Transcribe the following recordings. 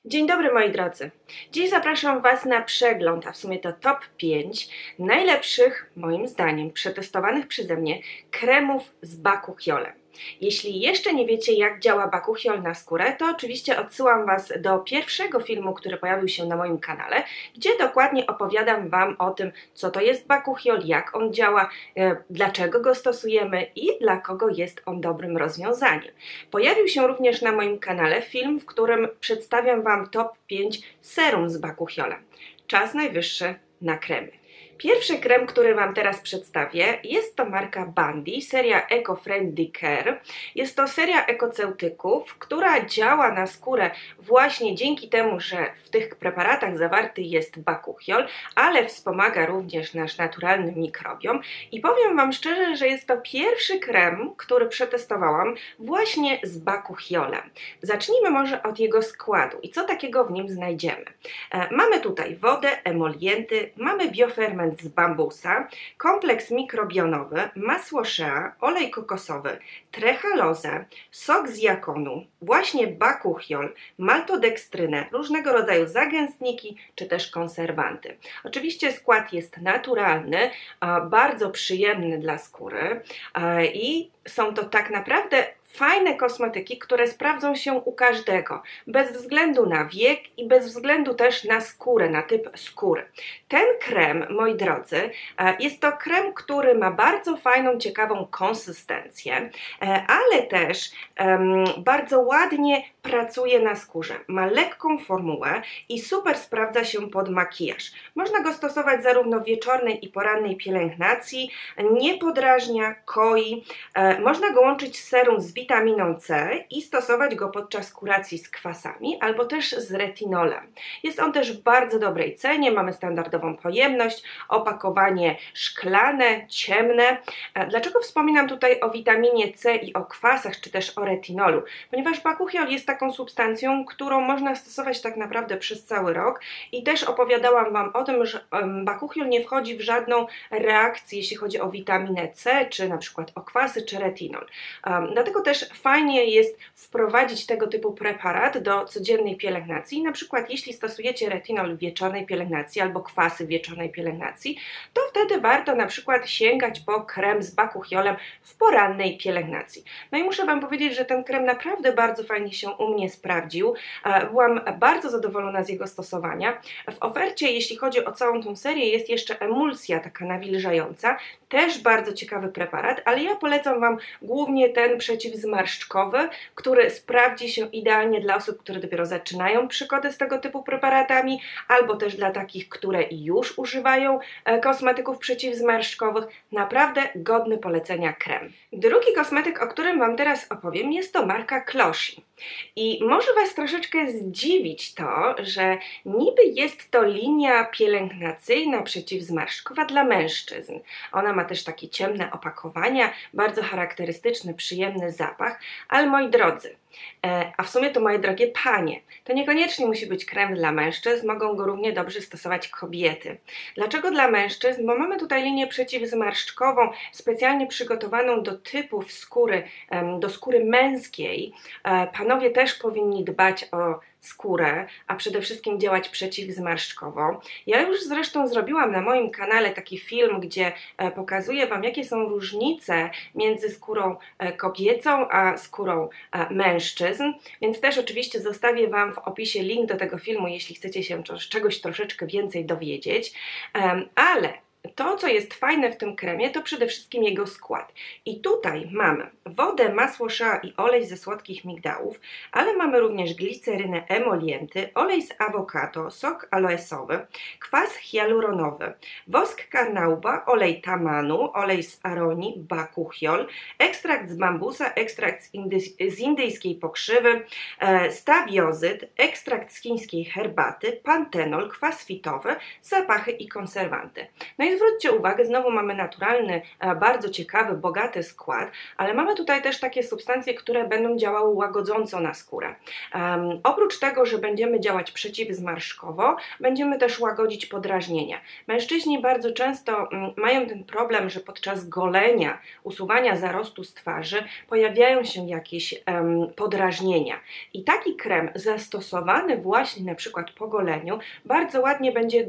Dzień dobry moi drodzy. Dziś zapraszam Was na przegląd, a w sumie to top 5 najlepszych, moim zdaniem, przetestowanych przeze mnie kremów z Bakuchiolem. Jeśli jeszcze nie wiecie, jak działa Bakuchiol na skórę, to oczywiście odsyłam Was do pierwszego filmu, który pojawił się na moim kanale, gdzie dokładnie opowiadam Wam o tym, co to jest Bakuchiol, jak on działa, dlaczego go stosujemy i dla kogo jest on dobrym rozwiązaniem. Pojawił się również na moim kanale film, w którym przedstawiam Wam top 5 serum z Bakuchiolem. Czas najwyższy na kremy. Pierwszy krem, który Wam teraz przedstawię, jest to marka Bundy, seria Eco Friendly Care. Jest to seria ekoceutyków, która działa na skórę właśnie dzięki temu, że w tych preparatach zawarty jest Bakuchiol, ale wspomaga również nasz naturalny mikrobiom. I powiem Wam szczerze, że jest to pierwszy krem, który przetestowałam właśnie z Bakuchiolem. Zacznijmy może od jego składu i co takiego w nim znajdziemy. Mamy tutaj wodę, emolienty, mamy bioferment z bambusa, kompleks mikrobionowy, masło shea, olej kokosowy, trechalozę, sok z jakonu, właśnie Bakuchiol, maltodekstrynę, różnego rodzaju zagęstniki czy też konserwanty. Oczywiście skład jest naturalny, bardzo przyjemny dla skóry i są to tak naprawdę fajne kosmetyki, które sprawdzą się u każdego, bez względu na wiek i bez względu też na skórę, na typ skóry. Ten krem, moi drodzy, jest to krem, który ma bardzo fajną, ciekawą konsystencję, ale też bardzo ładnie pracuje na skórze. Ma lekką formułę i super sprawdza się pod makijaż. Można go stosować zarówno w wieczornej i porannej pielęgnacji, nie podrażnia, koi. Można go łączyć z serum z witaminą C i stosować go podczas kuracji z kwasami albo też z retinolem. Jest on też w bardzo dobrej cenie, mamy standardową pojemność, opakowanie szklane, ciemne. Dlaczego wspominam tutaj o witaminie C i o kwasach, czy też o retinolu? Ponieważ Bakuchiol jest taką substancją, którą można stosować tak naprawdę przez cały rok i też opowiadałam Wam o tym, że Bakuchiol nie wchodzi w żadną reakcję, jeśli chodzi o witaminę C, czy na przykład o kwasy, czy retinol. Dlatego też fajnie jest wprowadzić tego typu preparat do codziennej pielęgnacji. Na przykład jeśli stosujecie retinol w wieczornej pielęgnacji albo kwasy w wieczornej pielęgnacji, to wtedy warto na przykład sięgać po krem z Bakuchiolem w porannej pielęgnacji. No i muszę Wam powiedzieć, że ten krem naprawdę bardzo fajnie się u mnie sprawdził. Byłam bardzo zadowolona z jego stosowania. W ofercie, jeśli chodzi o całą tą serię, jest jeszcze emulsja taka nawilżająca, też bardzo ciekawy preparat, ale ja polecam Wam głównie ten przeciwzmarszczkowy, który sprawdzi się idealnie dla osób, które dopiero zaczynają przygodę z tego typu preparatami, albo też dla takich, które już używają kosmetyków przeciwzmarszczkowych. Naprawdę godny polecenia krem. Drugi kosmetyk, o którym Wam teraz opowiem, jest to marka Closhy. I może Was troszeczkę zdziwić to, że niby jest to linia pielęgnacyjna przeciwzmarszczkowa dla mężczyzn. Ona ma też takie ciemne opakowania, bardzo charakterystyczny, przyjemny zapach, ale moi drodzy, a w sumie to moje drogie panie, to niekoniecznie musi być krem dla mężczyzn, mogą go równie dobrze stosować kobiety. Dlaczego dla mężczyzn? Bo mamy tutaj linię przeciwzmarszczkową, specjalnie przygotowaną do typów skóry, do skóry męskiej. Panowie też powinni dbać o skórę, a przede wszystkim działać przeciwzmarszczkowo. Ja już zresztą zrobiłam na moim kanale taki film, gdzie pokazuję Wam, jakie są różnice między skórą kobiecą a skórą mężczyzn, więc też oczywiście zostawię Wam w opisie link do tego filmu, jeśli chcecie się czegoś troszeczkę więcej dowiedzieć, ale to, co jest fajne w tym kremie, to przede wszystkim jego skład. I tutaj mamy wodę, masło shea i olej ze słodkich migdałów, ale mamy również glicerynę, emolienty, olej z awokado, sok aloesowy, kwas hialuronowy, wosk karnauba, olej tamanu, olej z aronii, Bakuchiol, ekstrakt z bambusa, ekstrakt z indyjskiej pokrzywy, stawiozyt, ekstrakt z chińskiej herbaty, pantenol, kwas fitowy, zapachy i konserwanty. No i zwróćcie uwagę, znowu mamy naturalny, bardzo ciekawy, bogaty skład, ale mamy tutaj też takie substancje, które będą działały łagodząco na skórę. Oprócz tego, że będziemy działać przeciwzmarszczkowo, będziemy też łagodzić podrażnienia. Mężczyźni bardzo często mają ten problem, że podczas golenia, usuwania zarostu z twarzy pojawiają się jakieś podrażnienia. I taki krem zastosowany właśnie na przykład po goleniu bardzo ładnie będzie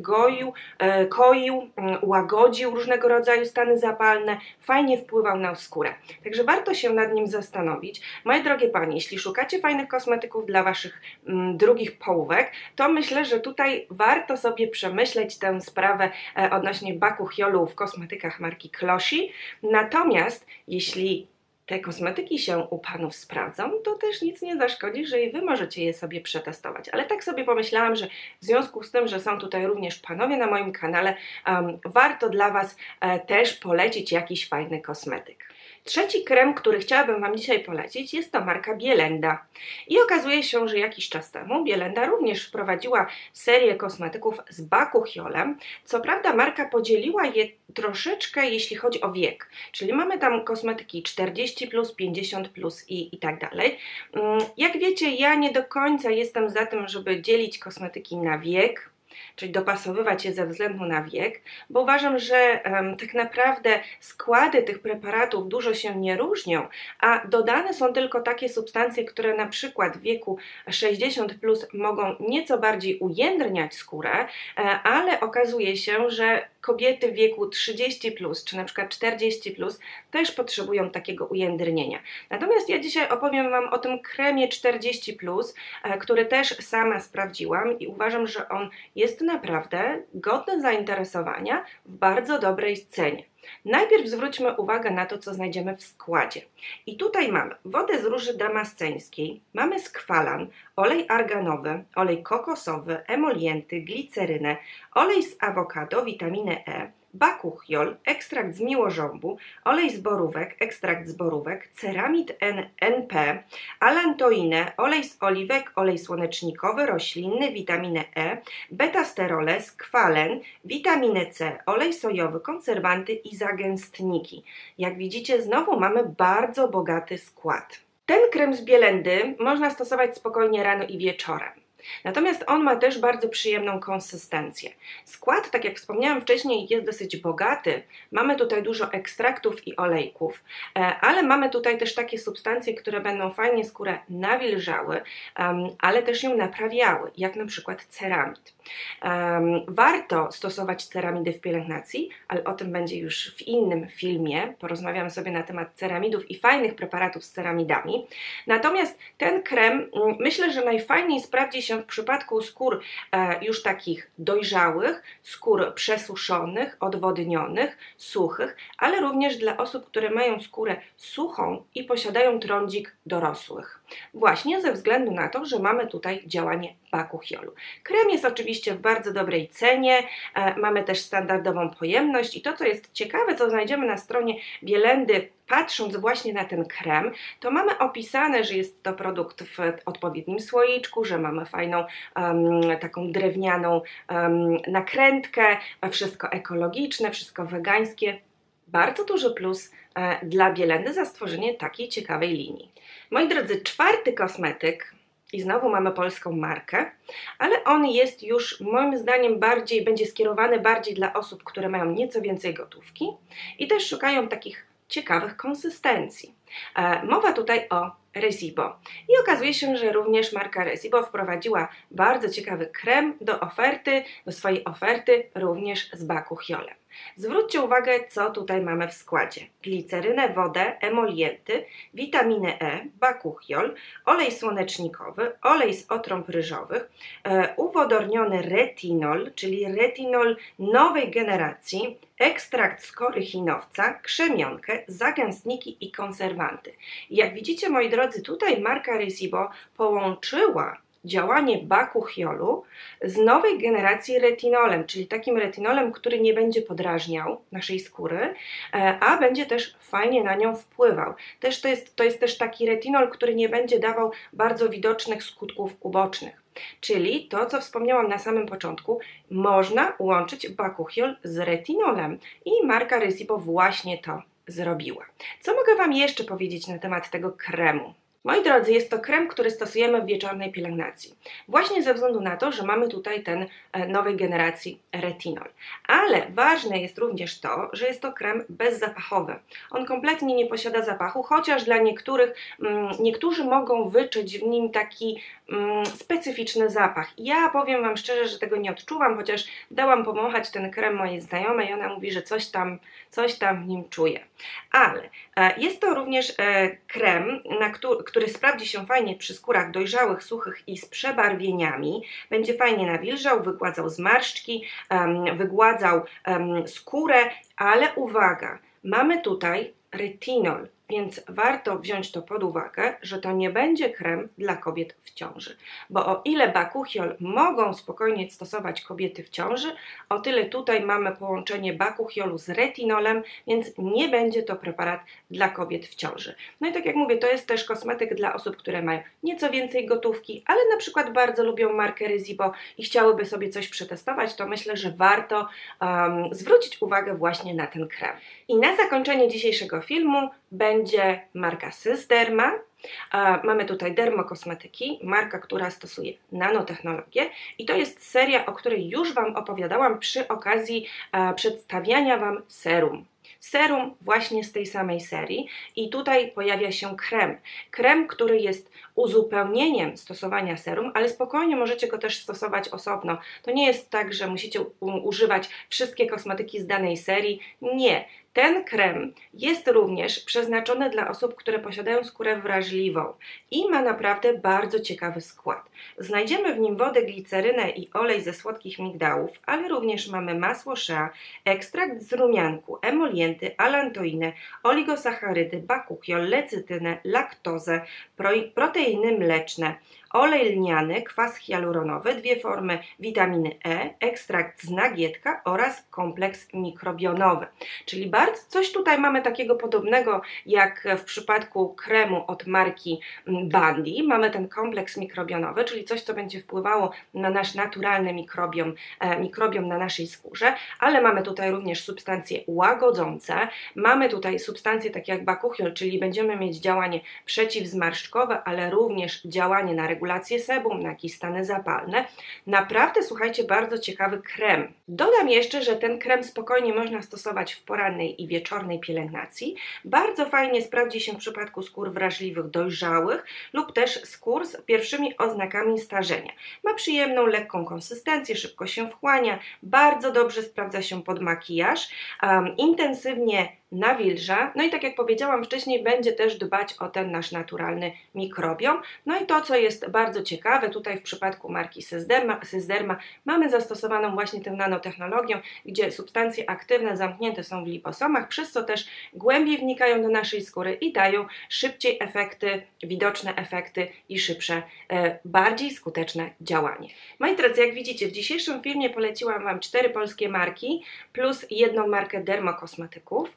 koił, łagodził różnego rodzaju stany zapalne, fajnie wpływał na skórę. Także warto się nad nim zastanowić. Moje drogie panie, jeśli szukacie fajnych kosmetyków dla waszych drugich połówek, to myślę, że tutaj warto sobie przemyśleć tę sprawę odnośnie bakuchiolu w kosmetykach marki Closhy. Natomiast jeśli te kosmetyki się u panów sprawdzą, to też nic nie zaszkodzi, że i wy możecie je sobie przetestować. Ale tak sobie pomyślałam, że w związku z tym, że są tutaj również panowie na moim kanale, warto dla was też polecić jakiś fajny kosmetyk. Trzeci krem, który chciałabym wam dzisiaj polecić, jest to marka Bielenda. I okazuje się, że jakiś czas temu Bielenda również wprowadziła serię kosmetyków z bakuchiolem. Co prawda marka podzieliła je troszeczkę, jeśli chodzi o wiek. Czyli mamy tam kosmetyki 40+, 50+ i tak dalej. Jak wiecie, ja nie do końca jestem za tym, żeby dzielić kosmetyki na wiek, czyli dopasowywać je ze względu na wiek, bo uważam, że tak naprawdę składy tych preparatów dużo się nie różnią, a dodane są tylko takie substancje, które na przykład w wieku 60+ mogą nieco bardziej ujędrniać skórę, ale okazuje się, że kobiety w wieku 30+, czy na przykład 40+ też potrzebują takiego ujędrnienia. Natomiast ja dzisiaj opowiem wam o tym kremie 40+, który też sama sprawdziłam i uważam, że on jest naprawdę godny zainteresowania w bardzo dobrej cenie. Najpierw zwróćmy uwagę na to, co znajdziemy w składzie. I tutaj mamy wodę z róży damasceńskiej, mamy skwalan, olej arganowy, olej kokosowy, emolienty, glicerynę, olej z awokado, witaminę E, bakuchiol, ekstrakt z miłożąbu, olej z borówek, ekstrakt z borówek, ceramid NP, alantoinę, olej z oliwek, olej słonecznikowy, roślinny, witaminę E, betasterole, skwalen, witaminę C, olej sojowy, konserwanty i zagęstniki. Jak widzicie, znowu mamy bardzo bogaty skład. Ten krem z Bielendy można stosować spokojnie rano i wieczorem. Natomiast on ma też bardzo przyjemną konsystencję. Skład, tak jak wspomniałam wcześniej, jest dosyć bogaty. Mamy tutaj dużo ekstraktów i olejków, ale mamy tutaj też takie substancje, które będą fajnie skórę nawilżały, ale też ją naprawiały, jak na przykład ceramid. Warto stosować ceramidy w pielęgnacji, ale o tym będzie już w innym filmie. Porozmawiamy sobie na temat ceramidów i fajnych preparatów z ceramidami. Natomiast ten krem myślę, że najfajniej sprawdzi się w przypadku skór już takich dojrzałych, skór przesuszonych, odwodnionych, suchych, ale również dla osób, które mają skórę suchą i posiadają trądzik dorosłych. Właśnie ze względu na to, że mamy tutaj działanie bakuchiolu. Krem jest oczywiście w bardzo dobrej cenie, mamy też standardową pojemność i to, co jest ciekawe, co znajdziemy na stronie Bielendy, patrząc właśnie na ten krem, to mamy opisane, że jest to produkt w odpowiednim słoiczku, że mamy fajną taką drewnianą nakrętkę, wszystko ekologiczne, wszystko wegańskie. Bardzo duży plus dla Bielendy za stworzenie takiej ciekawej linii. Moi drodzy, czwarty kosmetyk, i znowu mamy polską markę, ale on jest już moim zdaniem będzie skierowany bardziej dla osób, które mają nieco więcej gotówki i też szukają takich ciekawych konsystencji. Mowa tutaj o Resibo. I okazuje się, że również marka Resibo wprowadziła bardzo ciekawy krem do swojej oferty również z bakuchiolem. Zwróćcie uwagę, co tutaj mamy w składzie. Glicerynę, wodę, emolienty, witaminę E, bakuchiol, olej słonecznikowy, olej z otrąb ryżowych, uwodorniony retinol, czyli retinol nowej generacji, ekstrakt z kory chinowca, krzemionkę, zagęstniki i konserwanty. I jak widzicie, moi drodzy, tutaj marka Resibo połączyła działanie bakuchiolu z nowej generacji retinolem, czyli takim retinolem, który nie będzie podrażniał naszej skóry, a będzie też fajnie na nią wpływał. To jest też taki retinol, który nie będzie dawał bardzo widocznych skutków ubocznych. Czyli to, co wspomniałam na samym początku, można łączyć bakuchiol z retinolem i marka Risibo właśnie to zrobiła. Co mogę Wam jeszcze powiedzieć na temat tego kremu? Moi drodzy, jest to krem, który stosujemy w wieczornej pielęgnacji. Właśnie ze względu na to, że mamy tutaj ten nowej generacji retinol. Ale ważne jest również to, że jest to krem bezzapachowy. On kompletnie nie posiada zapachu, chociaż dla niektórzy mogą wyczuć w nim taki specyficzny zapach. Ja powiem Wam szczerze, że tego nie odczuwam, chociaż dałam pomachać ten krem mojej znajomej i ona mówi, że coś tam w nim czuje. Ale jest to również krem, który sprawdzi się fajnie przy skórach dojrzałych, suchych i z przebarwieniami. Będzie fajnie nawilżał, wygładzał zmarszczki, wygładzał skórę, ale uwaga, mamy tutaj retinol, więc warto wziąć to pod uwagę, że to nie będzie krem dla kobiet w ciąży. Bo o ile bakuchiol mogą spokojnie stosować kobiety w ciąży, o tyle tutaj mamy połączenie bakuchiolu z retinolem, więc nie będzie to preparat dla kobiet w ciąży. No i tak jak mówię, to jest też kosmetyk dla osób, które mają nieco więcej gotówki, ale na przykład bardzo lubią markę Risibo i chciałyby sobie coś przetestować, to myślę, że warto zwrócić uwagę właśnie na ten krem. I na zakończenie dzisiejszego filmu będzie marka Sysderma. Mamy tutaj dermokosmetyki, marka, która stosuje nanotechnologię i to jest seria, o której już Wam opowiadałam przy okazji przedstawiania Wam serum. Serum właśnie z tej samej serii i tutaj pojawia się krem. Krem, który jest uzupełnieniem stosowania serum, ale spokojnie możecie go też stosować osobno. To nie jest tak, że musicie używać wszystkie kosmetyki z danej serii. Nie. Ten krem jest również przeznaczony dla osób, które posiadają skórę wrażliwą i ma naprawdę bardzo ciekawy skład. Znajdziemy w nim wodę, glicerynę i olej ze słodkich migdałów, ale również mamy masło shea, ekstrakt z rumianku, emolienty, alantoinę, oligosacharydy, bakuchiol, lecytynę, laktozę, proteiny mleczne, olej lniany, kwas hialuronowy, 2 formy witaminy E, ekstrakt z nagietka oraz kompleks mikrobionowy. Czyli coś tutaj mamy takiego podobnego jak w przypadku kremu od marki Bundy. Mamy ten kompleks mikrobionowy, czyli coś, co będzie wpływało na nasz naturalny mikrobiom na naszej skórze, ale mamy tutaj również substancje łagodzące, mamy tutaj substancje takie jak bakuchiol, czyli będziemy mieć działanie przeciwzmarszczkowe, ale również działanie na regulację sebum, na jakieś stany zapalne. Naprawdę, słuchajcie, bardzo ciekawy krem. Dodam jeszcze, że ten krem spokojnie można stosować w porannej i wieczornej pielęgnacji. Bardzo fajnie sprawdzi się w przypadku skór wrażliwych, dojrzałych lub też skór z pierwszymi oznakami starzenia. Ma przyjemną, lekką konsystencję, szybko się wchłania, bardzo dobrze sprawdza się pod makijaż, intensywnie nawilża, no i tak jak powiedziałam wcześniej, będzie też dbać o ten nasz naturalny mikrobiom. No i to, co jest bardzo ciekawe, tutaj w przypadku marki Sysderma mamy zastosowaną właśnie tę nanotechnologię, gdzie substancje aktywne zamknięte są w liposomach, przez co też głębiej wnikają do naszej skóry i dają szybciej efekty, widoczne efekty i szybsze, bardziej skuteczne działanie. Moi drodzy, jak widzicie, w dzisiejszym filmie poleciłam Wam 4 polskie marki plus jedną markę dermokosmetyków.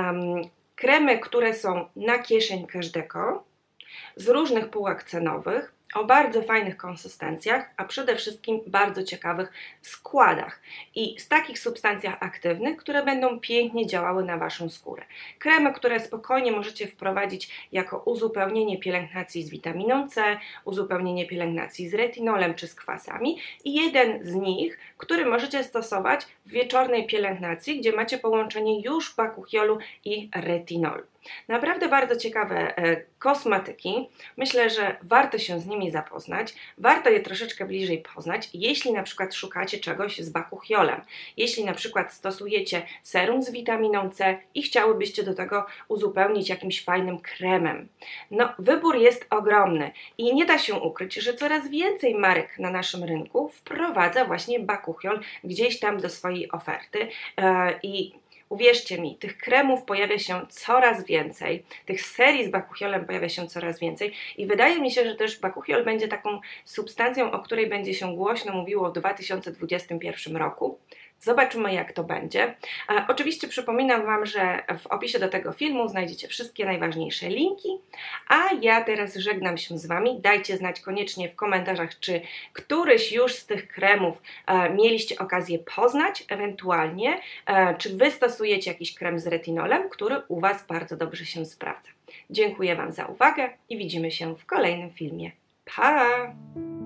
Kremy, które są na kieszeń każdego, z różnych półek cenowych, o bardzo fajnych konsystencjach, a przede wszystkim bardzo ciekawych składach i z takich substancjach aktywnych, które będą pięknie działały na Waszą skórę. Kremy, które spokojnie możecie wprowadzić jako uzupełnienie pielęgnacji z witaminą C, uzupełnienie pielęgnacji z retinolem czy z kwasami i jeden z nich, który możecie stosować w wieczornej pielęgnacji, gdzie macie połączenie już bakuchiolu i retinolu. Naprawdę bardzo ciekawe kosmetyki. Myślę, że warto się z nimi zapoznać, warto je troszeczkę bliżej poznać, jeśli na przykład szukacie czegoś z bakuchiolem, jeśli na przykład stosujecie serum z witaminą C i chciałybyście do tego uzupełnić jakimś fajnym kremem. No, wybór jest ogromny i nie da się ukryć, że coraz więcej marek na naszym rynku wprowadza właśnie bakuchiol gdzieś tam do swojej oferty i uwierzcie mi, tych kremów pojawia się coraz więcej, tych serii z bakuchiolem pojawia się coraz więcej i wydaje mi się, że też bakuchiol będzie taką substancją, o której będzie się głośno mówiło w 2021 roku. Zobaczymy, jak to będzie. Oczywiście przypominam Wam, że w opisie do tego filmu znajdziecie wszystkie najważniejsze linki, a ja teraz żegnam się z Wami. Dajcie znać koniecznie w komentarzach, czy któryś już z tych kremów mieliście okazję poznać, ewentualnie czy Wy stosujecie jakiś krem z retinolem, który u Was bardzo dobrze się sprawdza. Dziękuję Wam za uwagę i widzimy się w kolejnym filmie. Pa!